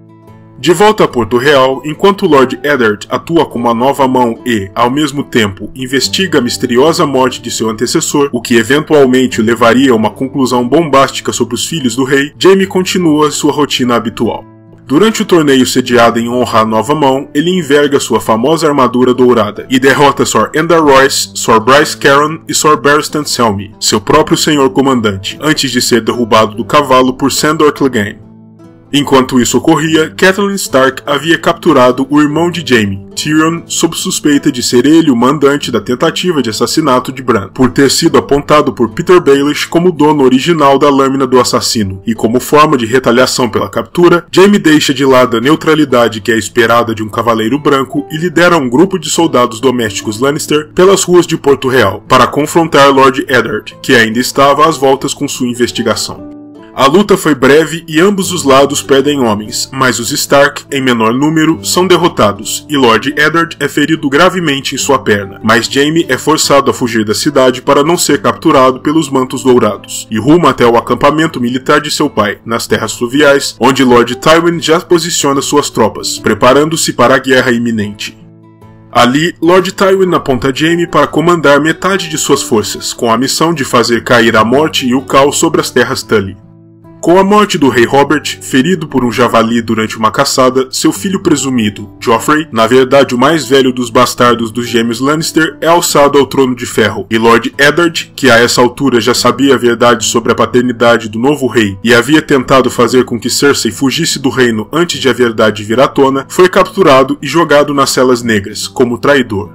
De volta a Porto Real, enquanto Lord Eddard atua como a nova mão e, ao mesmo tempo, investiga a misteriosa morte de seu antecessor, o que eventualmente o levaria a uma conclusão bombástica sobre os filhos do rei, Jaime continua sua rotina habitual. Durante o torneio sediado em honra à nova mão, ele enverga sua famosa armadura dourada e derrota Sor Endar Royce, Sor Bryce Caron e Sor Barristan Selmy, seu próprio senhor comandante, antes de ser derrubado do cavalo por Sandor Clegane. Enquanto isso ocorria, Catelyn Stark havia capturado o irmão de Jaime, Tyrion, sob suspeita de ser ele o mandante da tentativa de assassinato de Bran, por ter sido apontado por Peter Baelish como dono original da lâmina do assassino, e como forma de retaliação pela captura, Jaime deixa de lado a neutralidade que é esperada de um cavaleiro branco e lidera um grupo de soldados domésticos Lannister pelas ruas de Porto Real, para confrontar Lord Eddard, que ainda estava às voltas com sua investigação. A luta foi breve e ambos os lados perdem homens, mas os Stark, em menor número, são derrotados, e Lord Eddard é ferido gravemente em sua perna, mas Jaime é forçado a fugir da cidade para não ser capturado pelos Mantos Dourados, e ruma até o acampamento militar de seu pai, nas terras fluviais, onde Lord Tywin já posiciona suas tropas, preparando-se para a guerra iminente. Ali, Lord Tywin aponta Jaime para comandar metade de suas forças, com a missão de fazer cair a morte e o caos sobre as terras Tully. Com a morte do rei Robert, ferido por um javali durante uma caçada, seu filho presumido, Joffrey, na verdade o mais velho dos bastardos dos gêmeos Lannister, é alçado ao trono de ferro, e Lord Eddard, que a essa altura já sabia a verdade sobre a paternidade do novo rei e havia tentado fazer com que Cersei fugisse do reino antes de a verdade vir à tona, foi capturado e jogado nas celas negras, como traidor.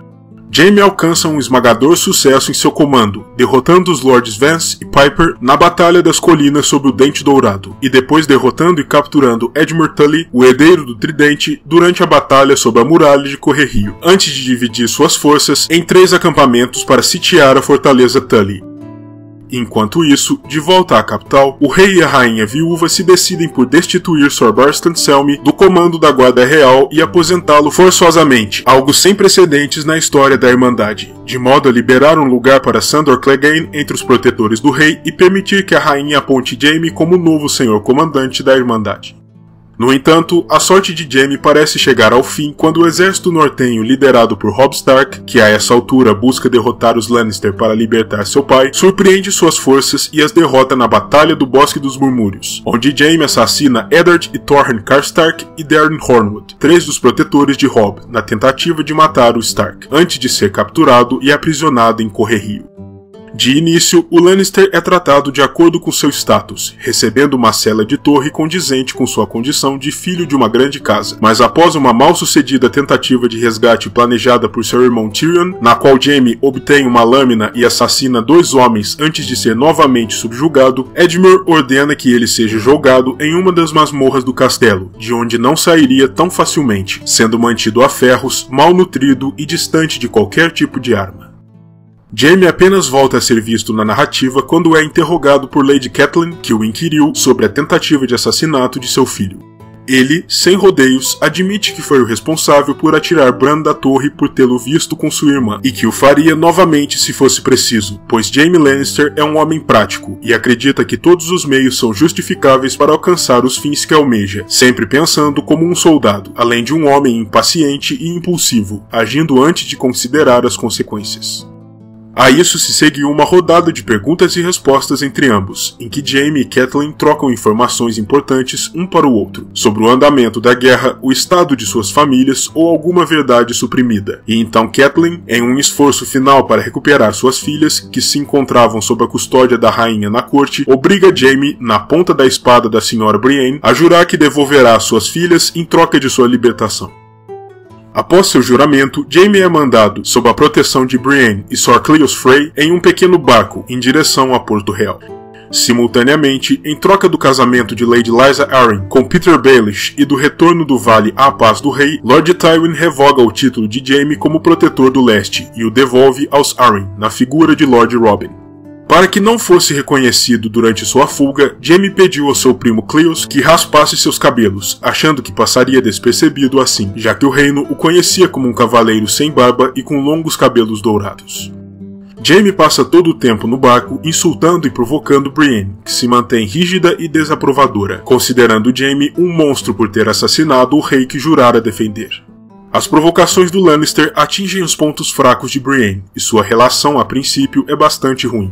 Jaime alcança um esmagador sucesso em seu comando, derrotando os Lords Vance e Piper na Batalha das Colinas sob o Dente Dourado, e depois derrotando e capturando Edmure Tully, o herdeiro do Tridente, durante a batalha sob a Muralha de Correrio, antes de dividir suas forças em 3 acampamentos para sitiar a Fortaleza Tully. Enquanto isso, de volta à capital, o rei e a rainha viúva se decidem por destituir Sir Barristan Selmy do comando da Guarda Real e aposentá-lo forçosamente, algo sem precedentes na história da Irmandade, de modo a liberar um lugar para Sandor Clegane entre os protetores do rei e permitir que a rainha aponte Jaime como novo senhor comandante da Irmandade. No entanto, a sorte de Jaime parece chegar ao fim quando o exército nortenho liderado por Robb Stark, que a essa altura busca derrotar os Lannister para libertar seu pai, surpreende suas forças e as derrota na Batalha do Bosque dos Murmúrios, onde Jaime assassina Eddard e Torrhen Karstark e Daeron Hornwood, 3 dos protetores de Robb, na tentativa de matar o Stark, antes de ser capturado e aprisionado em Correrio. De início, o Lannister é tratado de acordo com seu status, recebendo uma cela de torre condizente com sua condição de filho de uma grande casa. Mas após uma mal-sucedida tentativa de resgate planejada por seu irmão Tyrion, na qual Jaime obtém uma lâmina e assassina 2 homens antes de ser novamente subjugado, Edmure ordena que ele seja jogado em uma das masmorras do castelo, de onde não sairia tão facilmente, sendo mantido a ferros, malnutrido e distante de qualquer tipo de arma. Jaime apenas volta a ser visto na narrativa quando é interrogado por Lady Catelyn, que o inquiriu sobre a tentativa de assassinato de seu filho. Ele, sem rodeios, admite que foi o responsável por atirar Bran da torre por tê-lo visto com sua irmã, e que o faria novamente se fosse preciso, pois Jaime Lannister é um homem prático e acredita que todos os meios são justificáveis para alcançar os fins que almeja, sempre pensando como um soldado, além de um homem impaciente e impulsivo, agindo antes de considerar as consequências. A isso se seguiu uma rodada de perguntas e respostas entre ambos, em que Jaime e Catelyn trocam informações importantes um para o outro, sobre o andamento da guerra, o estado de suas famílias ou alguma verdade suprimida. E então Catelyn, em um esforço final para recuperar suas filhas, que se encontravam sob a custódia da rainha na corte, obriga Jaime, na ponta da espada da Sra. Brienne, a jurar que devolverá suas filhas em troca de sua libertação. Após seu juramento, Jaime é mandado, sob a proteção de Brienne e Sir Cleos Frey, em um pequeno barco em direção a Porto Real. Simultaneamente, em troca do casamento de Lady Lysa Arryn com Peter Baelish e do retorno do Vale à paz do rei, Lord Tywin revoga o título de Jaime como protetor do leste e o devolve aos Arryn, na figura de Lord Robin. Para que não fosse reconhecido durante sua fuga, Jaime pediu ao seu primo Cleos que raspasse seus cabelos, achando que passaria despercebido assim, já que o reino o conhecia como um cavaleiro sem barba e com longos cabelos dourados. Jaime passa todo o tempo no barco insultando e provocando Brienne, que se mantém rígida e desaprovadora, considerando Jaime um monstro por ter assassinado o rei que jurara defender. As provocações do Lannister atingem os pontos fracos de Brienne, e sua relação a princípio é bastante ruim.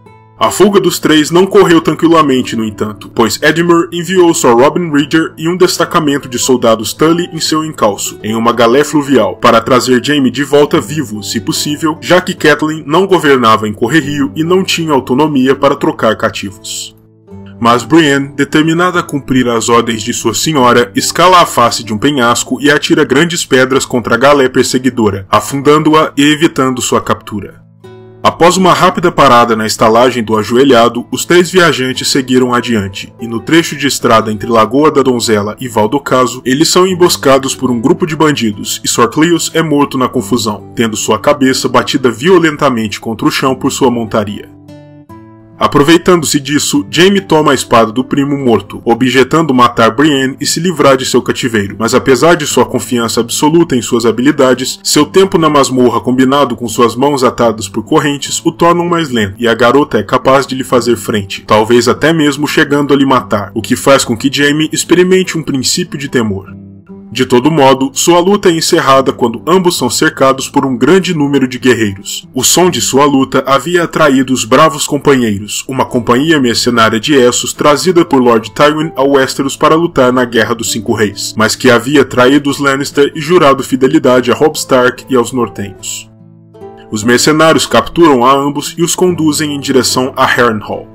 A fuga dos 3 não correu tranquilamente, no entanto, pois Edmure enviou Sir Robin Ridger e um destacamento de soldados Tully em seu encalço, em uma galé fluvial, para trazer Jaime de volta vivo, se possível, já que Catelyn não governava em Correrio e não tinha autonomia para trocar cativos. Mas Brienne, determinada a cumprir as ordens de sua senhora, escala a face de um penhasco e atira grandes pedras contra a galé perseguidora, afundando-a e evitando sua captura. Após uma rápida parada na estalagem do Ajoelhado, os 3 viajantes seguiram adiante, e no trecho de estrada entre Lagoa da Donzela e Val do Caso, eles são emboscados por um grupo de bandidos, e Sir Cleos é morto na confusão, tendo sua cabeça batida violentamente contra o chão por sua montaria. Aproveitando-se disso, Jaime toma a espada do primo morto, objetando matar Brienne e se livrar de seu cativeiro, mas apesar de sua confiança absoluta em suas habilidades, seu tempo na masmorra combinado com suas mãos atadas por correntes o tornam mais lento, e a garota é capaz de lhe fazer frente, talvez até mesmo chegando a lhe matar, o que faz com que Jaime experimente um princípio de temor. De todo modo, sua luta é encerrada quando ambos são cercados por um grande número de guerreiros. O som de sua luta havia atraído os Bravos Companheiros, uma companhia mercenária de Essos trazida por Lord Tywin a Westeros para lutar na Guerra dos 5 Reis, mas que havia traído os Lannister e jurado fidelidade a Robb Stark e aos nortenhos. Os mercenários capturam a ambos e os conduzem em direção a Harrenhal.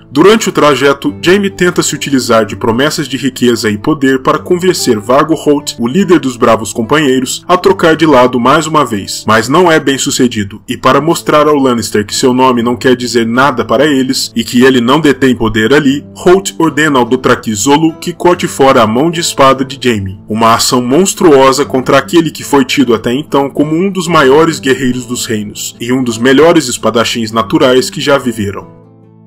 Durante o trajeto, Jaime tenta se utilizar de promessas de riqueza e poder para convencer Vargo Holt, o líder dos Bravos Companheiros, a trocar de lado mais uma vez, mas não é bem sucedido, e para mostrar ao Lannister que seu nome não quer dizer nada para eles e que ele não detém poder ali, Holt ordena ao Dothraki Zolo que corte fora a mão de espada de Jaime, uma ação monstruosa contra aquele que foi tido até então como um dos maiores guerreiros dos reinos e um dos melhores espadachins naturais que já viveram.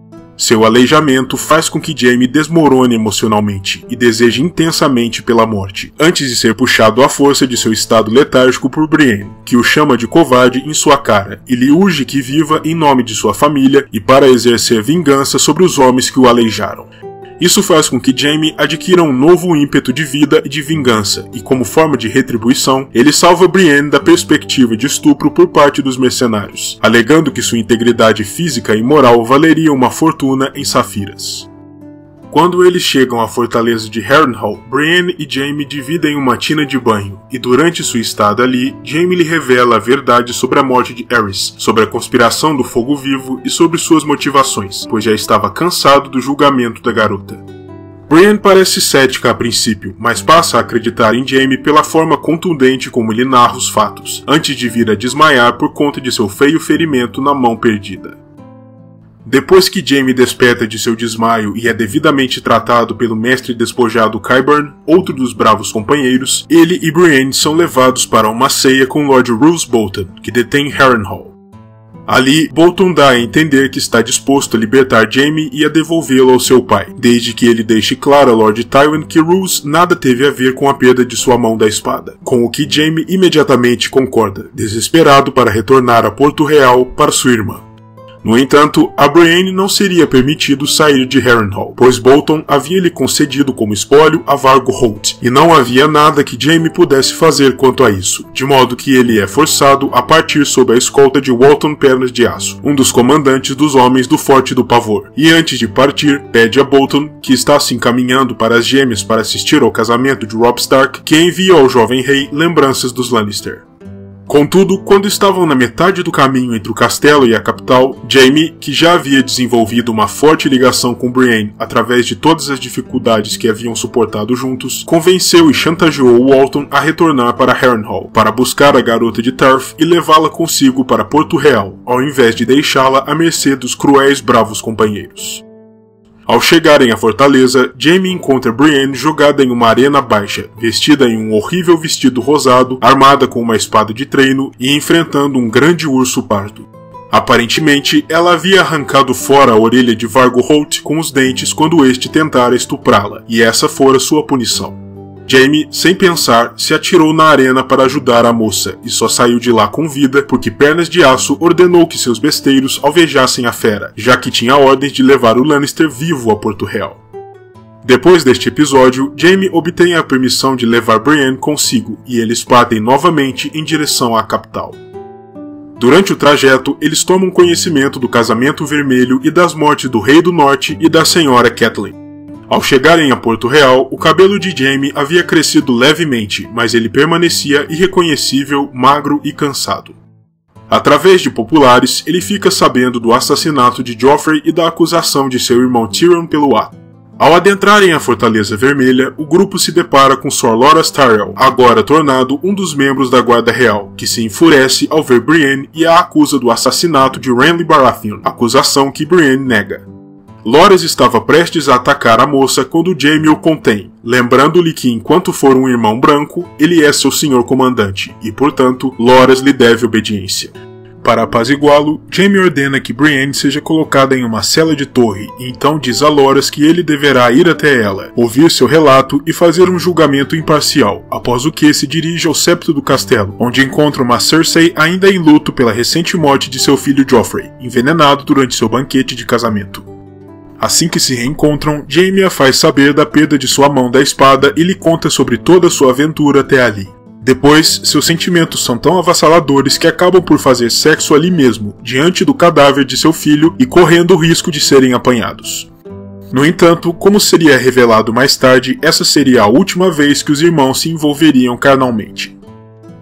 Seu aleijamento faz com que Jaime desmorone emocionalmente e deseje intensamente pela morte, antes de ser puxado à força de seu estado letárgico por Brienne, que o chama de covarde em sua cara e lhe urge que viva em nome de sua família e para exercer vingança sobre os homens que o aleijaram. Isso faz com que Jaime adquira um novo ímpeto de vida e de vingança, e como forma de retribuição, ele salva Brienne da perspectiva de estupro por parte dos mercenários, alegando que sua integridade física e moral valeria uma fortuna em safiras. Quando eles chegam à fortaleza de Harrenhal, Brienne e Jaime dividem uma tina de banho, e durante sua estada ali, Jaime lhe revela a verdade sobre a morte de Aerys, sobre a conspiração do Fogo Vivo e sobre suas motivações, pois já estava cansado do julgamento da garota. Brienne parece cética a princípio, mas passa a acreditar em Jaime pela forma contundente como ele narra os fatos, antes de vir a desmaiar por conta de seu feio ferimento na mão perdida. Depois que Jaime desperta de seu desmaio e é devidamente tratado pelo mestre despojado Qyburn, outro dos Bravos Companheiros, ele e Brienne são levados para uma ceia com Lord Roose Bolton, que detém Harrenhal. Ali, Bolton dá a entender que está disposto a libertar Jaime e a devolvê-lo ao seu pai, desde que ele deixe claro a Lord Tywin que Roose nada teve a ver com a perda de sua mão da espada, com o que Jaime imediatamente concorda, desesperado para retornar a Porto Real para sua irmã. No entanto, a Brienne não seria permitido sair de Harrenhal, pois Bolton havia lhe concedido como espólio a Vargo Holt, e não havia nada que Jaime pudesse fazer quanto a isso, de modo que ele é forçado a partir sob a escolta de Walton Pernas de Aço, um dos comandantes dos homens do Forte do Pavor, e antes de partir, pede a Bolton, que está se encaminhando para as Gêmeas para assistir ao casamento de Robb Stark, que envie ao jovem rei lembranças dos Lannister. Contudo, quando estavam na metade do caminho entre o castelo e a capital, Jaime, que já havia desenvolvido uma forte ligação com Brienne através de todas as dificuldades que haviam suportado juntos, convenceu e chantageou Walton a retornar para Harrenhal, para buscar a garota de Tarth e levá-la consigo para Porto Real, ao invés de deixá-la à mercê dos cruéis Bravos Companheiros. Ao chegarem à fortaleza, Jaime encontra Brienne jogada em uma arena baixa, vestida em um horrível vestido rosado, armada com uma espada de treino e enfrentando um grande urso pardo. Aparentemente, ela havia arrancado fora a orelha de Vargo Holt com os dentes quando este tentara estuprá-la, e essa fora sua punição. Jaime, sem pensar, se atirou na arena para ajudar a moça, e só saiu de lá com vida porque Pernas de Aço ordenou que seus besteiros alvejassem a fera, já que tinha ordens de levar o Lannister vivo a Porto Real. Depois deste episódio, Jaime obtém a permissão de levar Brienne consigo, e eles partem novamente em direção à capital. Durante o trajeto, eles tomam conhecimento do casamento vermelho e das mortes do Rei do Norte e da Senhora Catelyn. Ao chegarem a Porto Real, o cabelo de Jaime havia crescido levemente, mas ele permanecia irreconhecível, magro e cansado. Através de populares, ele fica sabendo do assassinato de Joffrey e da acusação de seu irmão Tyrion pelo ato. Ao adentrarem a Fortaleza Vermelha, o grupo se depara com Sor Loras Tyrell, agora tornado um dos membros da Guarda Real, que se enfurece ao ver Brienne e a acusa do assassinato de Renly Baratheon, acusação que Brienne nega. Loras estava prestes a atacar a moça quando Jaime o contém, lembrando-lhe que enquanto for um irmão branco, ele é seu senhor comandante, e portanto, Loras lhe deve obediência. Para apaziguá-lo, Jaime ordena que Brienne seja colocada em uma cela de torre, e então diz a Loras que ele deverá ir até ela, ouvir seu relato e fazer um julgamento imparcial, após o que se dirige ao septo do castelo, onde encontra uma Cersei ainda em luto pela recente morte de seu filho Joffrey, envenenado durante seu banquete de casamento. Assim que se reencontram, Jaime a faz saber da perda de sua mão da espada e lhe conta sobre toda sua aventura até ali. Depois, seus sentimentos são tão avassaladores que acabam por fazer sexo ali mesmo, diante do cadáver de seu filho e correndo o risco de serem apanhados. No entanto, como seria revelado mais tarde, essa seria a última vez que os irmãos se envolveriam carnalmente.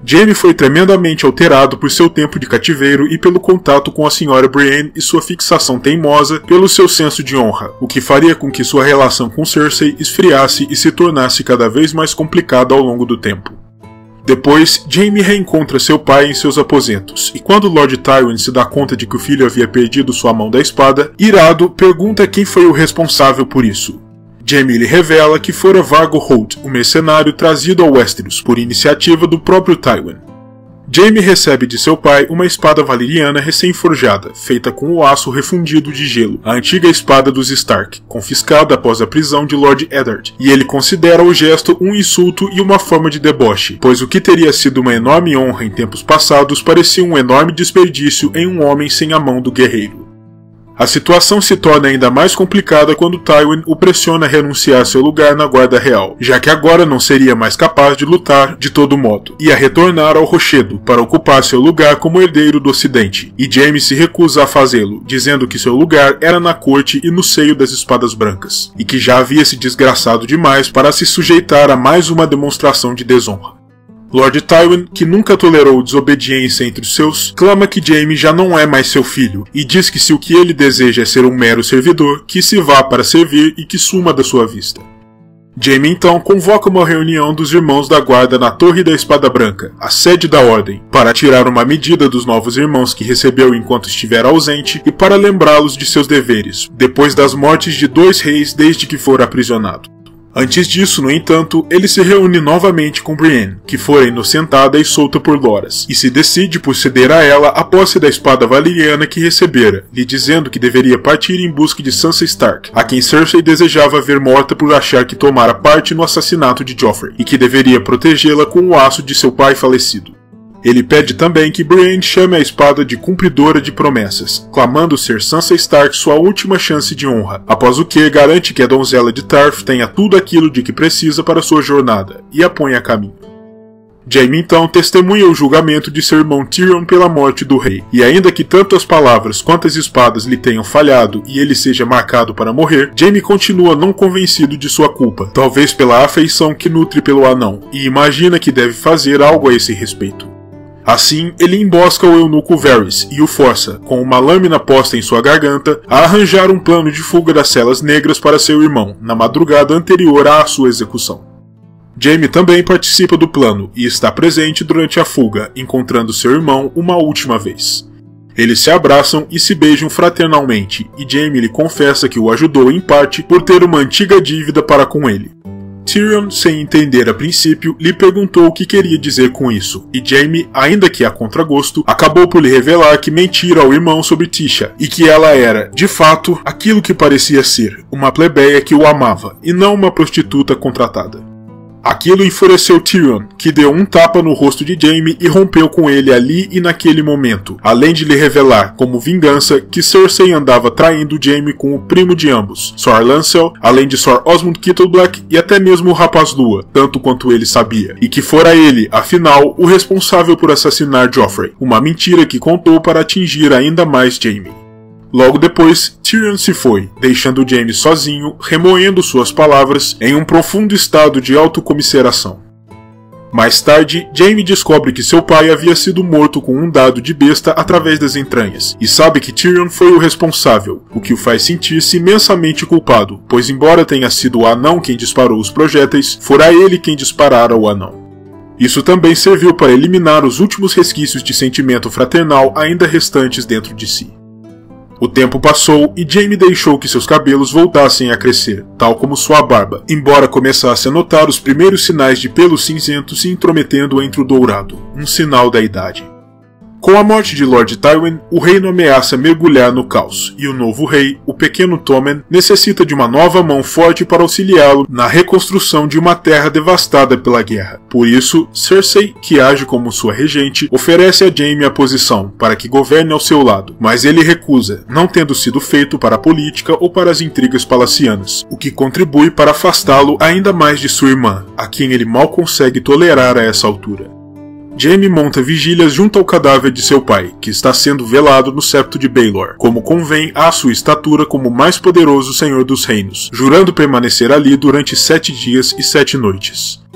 Jaime foi tremendamente alterado por seu tempo de cativeiro e pelo contato com a Sra. Brienne e sua fixação teimosa pelo seu senso de honra, o que faria com que sua relação com Cersei esfriasse e se tornasse cada vez mais complicada ao longo do tempo. Depois, Jaime reencontra seu pai em seus aposentos, e quando Lord Tywin se dá conta de que o filho havia perdido sua mão da espada, irado, pergunta quem foi o responsável por isso. Jaime lhe revela que fora Vargo Holt, o mercenário trazido ao Westeros por iniciativa do próprio Tywin. Jaime recebe de seu pai uma espada valeriana recém-forjada, feita com o aço refundido de gelo, a antiga espada dos Stark, confiscada após a prisão de Lord Eddard, e ele considera o gesto um insulto e uma forma de deboche, pois o que teria sido uma enorme honra em tempos passados parecia um enorme desperdício em um homem sem a mão do guerreiro. A situação se torna ainda mais complicada quando Tywin o pressiona a renunciar seu lugar na Guarda Real, já que agora não seria mais capaz de lutar de todo modo, e a retornar ao Rochedo para ocupar seu lugar como herdeiro do Ocidente, e Jaime se recusa a fazê-lo, dizendo que seu lugar era na corte e no seio das Espadas Brancas, e que já havia se desgraçado demais para se sujeitar a mais uma demonstração de desonra. Lord Tywin, que nunca tolerou desobediência entre os seus, clama que Jaime já não é mais seu filho, e diz que se o que ele deseja é ser um mero servidor, que se vá para servir e que suma da sua vista. Jaime então convoca uma reunião dos irmãos da guarda na Torre da Espada Branca, a sede da Ordem, para tirar uma medida dos novos irmãos que recebeu enquanto estiver ausente e para lembrá-los de seus deveres, depois das mortes de 2 reis desde que fora aprisionado. Antes disso, no entanto, ele se reúne novamente com Brienne, que fora inocentada e solta por Loras, e se decide por ceder a ela a posse da espada valeriana que recebera, lhe dizendo que deveria partir em busca de Sansa Stark, a quem Cersei desejava ver morta por achar que tomara parte no assassinato de Joffrey, e que deveria protegê-la com o aço de seu pai falecido. Ele pede também que Brienne chame a espada de cumpridora de promessas, clamando ser Sansa Stark sua última chance de honra, após o que garante que a donzela de Tarth tenha tudo aquilo de que precisa para sua jornada, e a põe a caminho. Jaime então testemunha o julgamento de seu irmão Tyrion pela morte do rei, e ainda que tanto as palavras quanto as espadas lhe tenham falhado e ele seja marcado para morrer, Jaime continua não convencido de sua culpa, talvez pela afeição que nutre pelo anão, e imagina que deve fazer algo a esse respeito. Assim, ele embosca o eunuco Varys e o força, com uma lâmina posta em sua garganta, a arranjar um plano de fuga das Celas Negras para seu irmão, na madrugada anterior à sua execução. Jaime também participa do plano e está presente durante a fuga, encontrando seu irmão uma última vez. Eles se abraçam e se beijam fraternalmente, e Jaime lhe confessa que o ajudou em parte por ter uma antiga dívida para com ele. Tyrion, sem entender a princípio, lhe perguntou o que queria dizer com isso, e Jaime, ainda que a contragosto, acabou por lhe revelar que mentira ao irmão sobre Tisha, e que ela era, de fato, aquilo que parecia ser, uma plebeia que o amava, e não uma prostituta contratada. Aquilo enfureceu Tyrion, que deu um tapa no rosto de Jaime e rompeu com ele ali e naquele momento, além de lhe revelar, como vingança, que Cersei andava traindo Jaime com o primo de ambos, Sir Lancel, além de Sir Osmond Kettleblack e até mesmo o Rapaz Lua, tanto quanto ele sabia, e que fora ele, afinal, o responsável por assassinar Joffrey, uma mentira que contou para atingir ainda mais Jaime. Logo depois, Tyrion se foi, deixando Jaime sozinho, remoendo suas palavras em um profundo estado de autocomiseração. Mais tarde, Jaime descobre que seu pai havia sido morto com um dado de besta através das entranhas, e sabe que Tyrion foi o responsável, o que o faz sentir-se imensamente culpado, pois embora tenha sido o anão quem disparou os projéteis, fora ele quem disparara o anão. Isso também serviu para eliminar os últimos resquícios de sentimento fraternal ainda restantes dentro de si. O tempo passou e Jaime deixou que seus cabelos voltassem a crescer, tal como sua barba, embora começasse a notar os primeiros sinais de pelo cinzento se intrometendo entre o dourado, um sinal da idade. Com a morte de Lord Tywin, o reino ameaça mergulhar no caos, e o novo rei, o pequeno Tommen, necessita de uma nova mão forte para auxiliá-lo na reconstrução de uma terra devastada pela guerra. Por isso, Cersei, que age como sua regente, oferece a Jaime a posição para que governe ao seu lado, mas ele recusa, não tendo sido feito para a política ou para as intrigas palacianas, o que contribui para afastá-lo ainda mais de sua irmã, a quem ele mal consegue tolerar a essa altura. Jaime monta vigílias junto ao cadáver de seu pai, que está sendo velado no septo de Baelor, como convém à sua estatura como o mais poderoso senhor dos reinos, jurando permanecer ali durante 7 dias e 7 noites.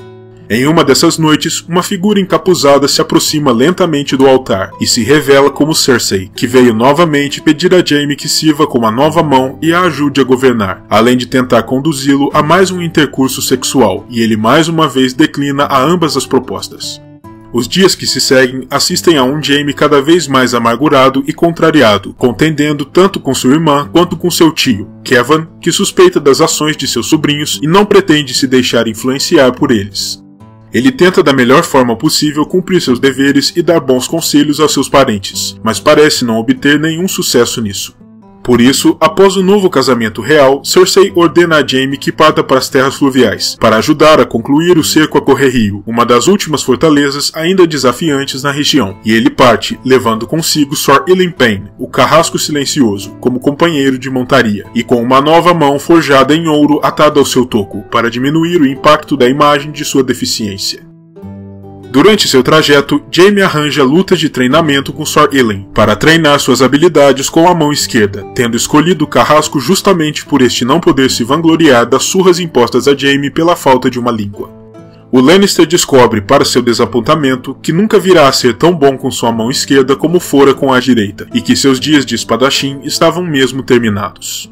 Em uma dessas noites, uma figura encapuzada se aproxima lentamente do altar e se revela como Cersei, que veio novamente pedir a Jaime que sirva como a nova mão e a ajude a governar, além de tentar conduzi-lo a mais um intercurso sexual, e ele mais uma vez declina a ambas as propostas. Os dias que se seguem assistem a um Jaime cada vez mais amargurado e contrariado, contendendo tanto com sua irmã quanto com seu tio, Kevan, que suspeita das ações de seus sobrinhos e não pretende se deixar influenciar por eles. Ele tenta da melhor forma possível cumprir seus deveres e dar bons conselhos aos seus parentes, mas parece não obter nenhum sucesso nisso. Por isso, após o novo casamento real, Cersei ordena a Jaime que parta para as terras fluviais, para ajudar a concluir o cerco a Correrio, uma das últimas fortalezas ainda desafiantes na região, e ele parte, levando consigo Sor Ilyn Payne, o Carrasco Silencioso, como companheiro de montaria, e com uma nova mão forjada em ouro atada ao seu toco, para diminuir o impacto da imagem de sua deficiência. Durante seu trajeto, Jaime arranja lutas de treinamento com Sor Ilyn, para treinar suas habilidades com a mão esquerda, tendo escolhido o carrasco justamente por este não poder se vangloriar das surras impostas a Jaime pela falta de uma língua. O Lannister descobre, para seu desapontamento, que nunca virá a ser tão bom com sua mão esquerda como fora com a direita, e que seus dias de espadachim estavam mesmo terminados.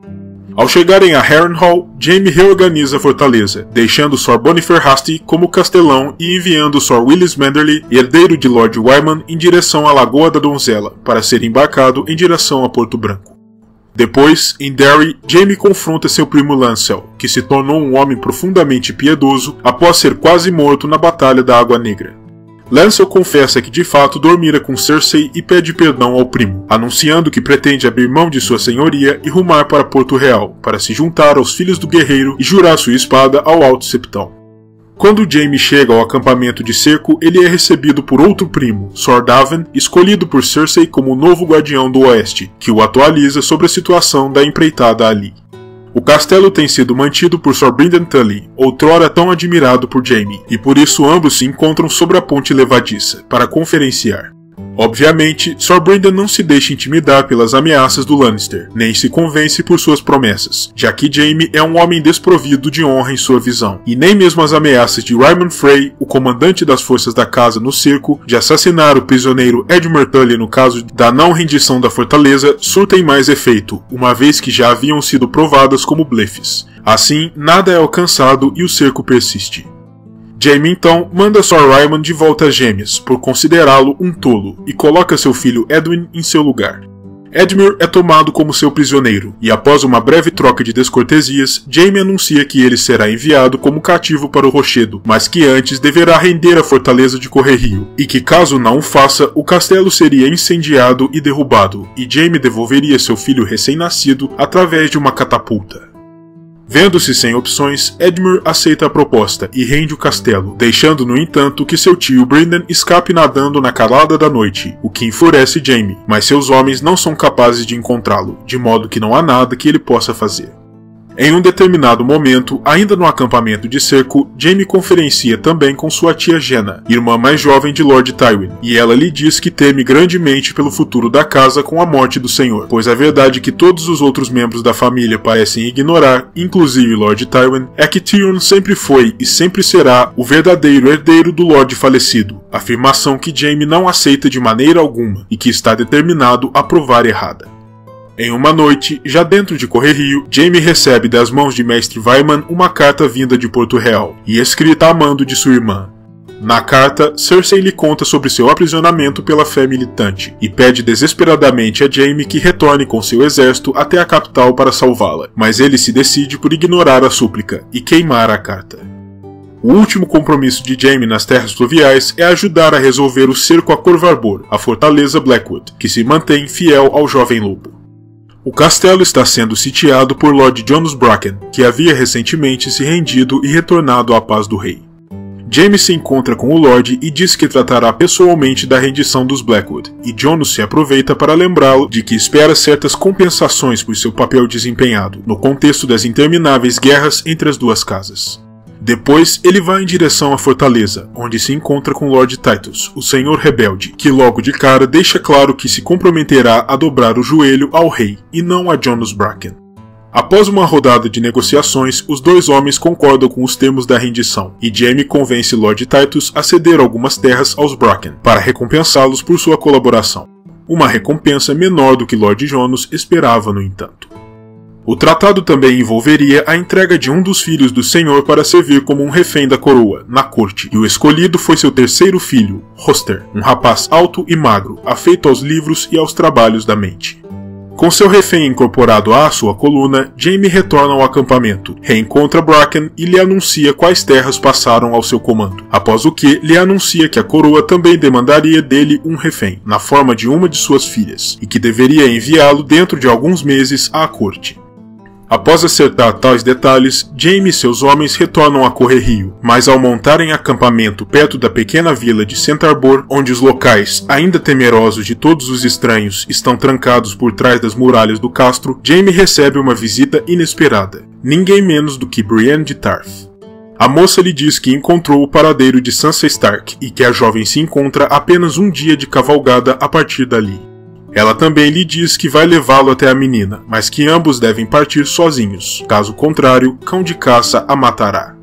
Ao chegarem a Harrenhal, Jaime reorganiza a fortaleza, deixando Sor Bonifer Hasty como castelão e enviando Sor Willis Manderly, herdeiro de Lord Wyman, em direção à Lagoa da Donzela, para ser embarcado em direção a Porto Branco. Depois, em Derry, Jaime confronta seu primo Lancel, que se tornou um homem profundamente piedoso após ser quase morto na Batalha da Água Negra. Lancel confessa que de fato dormira com Cersei e pede perdão ao primo, anunciando que pretende abrir mão de sua senhoria e rumar para Porto Real, para se juntar aos filhos do guerreiro e jurar sua espada ao Alto Septão. Quando Jaime chega ao acampamento de cerco, ele é recebido por outro primo, Sor Daven, escolhido por Cersei como o novo guardião do Oeste, que o atualiza sobre a situação da empreitada ali. O castelo tem sido mantido por Sor Brynden Tully, outrora tão admirado por Jaime, e por isso ambos se encontram sobre a ponte levadiça, para conferenciar. Obviamente, Sor Brynden não se deixa intimidar pelas ameaças do Lannister, nem se convence por suas promessas, já que Jaime é um homem desprovido de honra em sua visão, e nem mesmo as ameaças de Ryman Frey, o comandante das forças da casa no cerco, de assassinar o prisioneiro Edmure Tully no caso da não rendição da fortaleza, surtem mais efeito, uma vez que já haviam sido provadas como blefes. Assim, nada é alcançado e o cerco persiste. Jaime então manda Sor Ryman de volta às Gêmeas, por considerá-lo um tolo, e coloca seu filho Edwin em seu lugar. Edmure é tomado como seu prisioneiro, e após uma breve troca de descortesias, Jaime anuncia que ele será enviado como cativo para o Rochedo, mas que antes deverá render a fortaleza de Correrio, e que caso não o faça, o castelo seria incendiado e derrubado, e Jaime devolveria seu filho recém-nascido através de uma catapulta. Vendo-se sem opções, Edmure aceita a proposta e rende o castelo, deixando no entanto que seu tio Brynden escape nadando na calada da noite, o que enfurece Jaime, mas seus homens não são capazes de encontrá-lo, de modo que não há nada que ele possa fazer. Em um determinado momento, ainda no acampamento de cerco, Jaime conferencia também com sua tia Jenna, irmã mais jovem de Lord Tywin, e ela lhe diz que teme grandemente pelo futuro da casa com a morte do senhor, pois a verdade que todos os outros membros da família parecem ignorar, inclusive Lord Tywin, é que Tyrion sempre foi e sempre será o verdadeiro herdeiro do Lorde falecido, afirmação que Jaime não aceita de maneira alguma e que está determinado a provar errada. Em uma noite, já dentro de Correrio, Jaime recebe das mãos de Mestre Wyman uma carta vinda de Porto Real, e escrita a mando de sua irmã. Na carta, Cersei lhe conta sobre seu aprisionamento pela fé militante, e pede desesperadamente a Jaime que retorne com seu exército até a capital para salvá-la, mas ele se decide por ignorar a súplica e queimar a carta. O último compromisso de Jaime nas terras fluviais é ajudar a resolver o cerco a Corvarbor, a fortaleza Blackwood, que se mantém fiel ao jovem lobo. O castelo está sendo sitiado por Lord Jonas Bracken, que havia recentemente se rendido e retornado à paz do rei. Jaime se encontra com o Lorde e diz que tratará pessoalmente da rendição dos Blackwood, e Jonas se aproveita para lembrá-lo de que espera certas compensações por seu papel desempenhado, no contexto das intermináveis guerras entre as duas casas. Depois, ele vai em direção à fortaleza, onde se encontra com Lord Titus, o Senhor Rebelde, que logo de cara deixa claro que se comprometerá a dobrar o joelho ao rei, e não a Jonas Bracken. Após uma rodada de negociações, os dois homens concordam com os termos da rendição, e Jaime convence Lord Titus a ceder algumas terras aos Bracken, para recompensá-los por sua colaboração. Uma recompensa menor do que Lord Jonas esperava, no entanto. O tratado também envolveria a entrega de um dos filhos do Senhor para servir como um refém da coroa, na corte, e o escolhido foi seu terceiro filho, Hoster, um rapaz alto e magro, afeito aos livros e aos trabalhos da mente. Com seu refém incorporado à sua coluna, Jaime retorna ao acampamento, reencontra Bracken e lhe anuncia quais terras passaram ao seu comando, após o que lhe anuncia que a coroa também demandaria dele um refém, na forma de uma de suas filhas, e que deveria enviá-lo dentro de alguns meses à corte. Após acertar tais detalhes, Jaime e seus homens retornam a Correrio, mas ao montarem acampamento perto da pequena vila de Centarbor, onde os locais, ainda temerosos de todos os estranhos, estão trancados por trás das muralhas do castro, Jaime recebe uma visita inesperada, ninguém menos do que Brienne de Tarth. A moça lhe diz que encontrou o paradeiro de Sansa Stark e que a jovem se encontra apenas um dia de cavalgada a partir dali. Ela também lhe diz que vai levá-lo até a menina, mas que ambos devem partir sozinhos, caso contrário, cão de caça a matará.